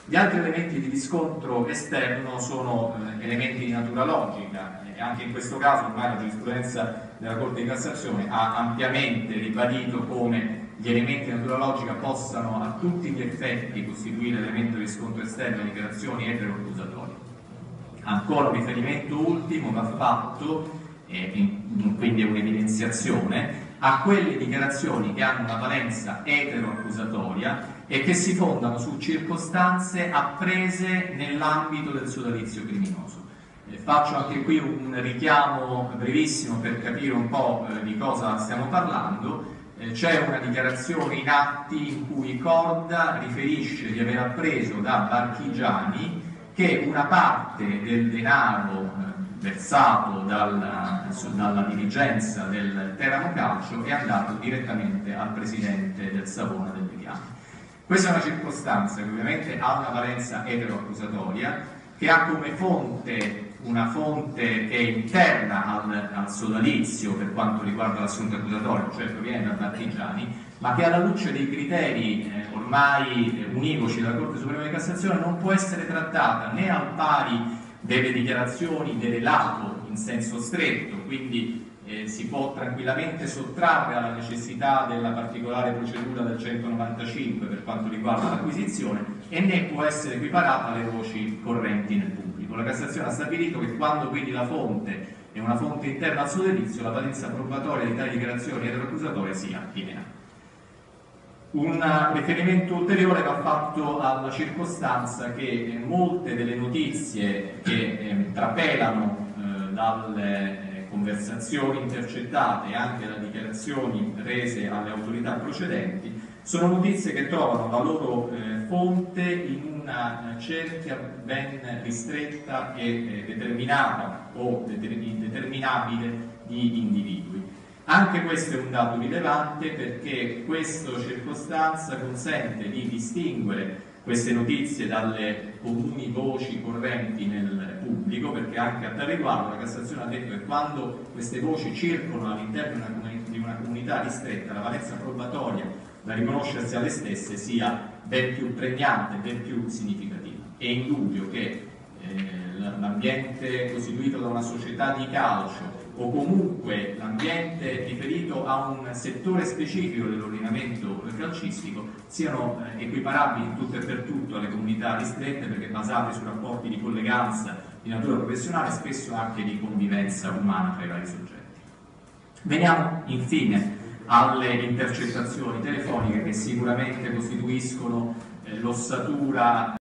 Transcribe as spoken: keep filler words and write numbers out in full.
Gli altri elementi di riscontro esterno sono eh, elementi di natura logica e anche in questo caso ormai la giurisprudenza della Corte di Cassazione ha ampiamente ribadito come gli elementi di natura logica possano a tutti gli effetti costituire elemento di riscontro esterno a dichiarazioni etero-accusatorie. Ancora un riferimento ultimo va fatto, eh, in, quindi è un'evidenziazione, a quelle dichiarazioni che hanno una valenza etero-accusatoria e che si fondano su circostanze apprese nell'ambito del sodalizio criminoso. Eh, faccio anche qui un richiamo brevissimo per capire un po' eh, di cosa stiamo parlando. Eh, c'è una dichiarazione in atti in cui Corda riferisce di aver appreso da Barchigiani che una parte del denaro eh, versato dalla, dalla dirigenza del Teramo Calcio è andato direttamente al presidente del Savona del Vigliano. Questa è una circostanza che ovviamente ha una valenza etero-accusatoria, che ha come fonte una fonte che è interna al, al sodalizio per quanto riguarda l'assunto accusatorio, cioè proviene da Barchigiani, ma che alla luce dei criteri eh, ormai eh, univoci della Corte Suprema di Cassazione non può essere trattata né al pari delle dichiarazioni del relato in senso stretto, quindi eh, si può tranquillamente sottrarre alla necessità della particolare procedura del centonovantacinque per quanto riguarda l'acquisizione e né può essere equiparata alle voci correnti nel pubblico. La Cassazione ha stabilito che quando quindi la fonte è una fonte interna al sodalizio, la valenza probatoria di tali dichiarazioni etero-accusatorie sia lineare. Un riferimento ulteriore va fatto alla circostanza che eh, molte delle notizie che eh, trapelano eh, dalle eh, conversazioni intercettate e anche da dichiarazioni rese alle autorità procedenti sono notizie che trovano la loro eh, fonte in una cerchia ben ristretta e eh, determinata o determinabile di individui. Anche questo è un dato rilevante perché questa circostanza consente di distinguere queste notizie dalle comuni voci correnti nel pubblico, perché anche a tale riguardo la Cassazione ha detto che quando queste voci circolano all'interno di una comunità ristretta la valenza probatoria da riconoscersi alle stesse sia ben più pregnante, ben più significativa. È indubbio che eh, l'ambiente costituito da una società di calcio o comunque l'ambiente riferito a un settore specifico dell'ordinamento calcistico siano eh, equiparabili in tutto e per tutto alle comunità ristrette perché basate su rapporti di colleganza di natura professionale e spesso anche di convivenza umana tra i vari soggetti. Veniamo infine alle intercettazioni telefoniche che sicuramente costituiscono eh, l'ossatura